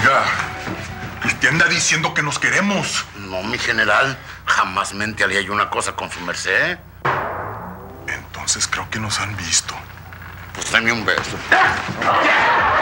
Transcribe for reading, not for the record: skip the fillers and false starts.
Oiga, que usted anda diciendo que nos queremos. No, mi general, jamás mente haría yo una cosa con su merced. Entonces creo que nos han visto. Pues dame un beso.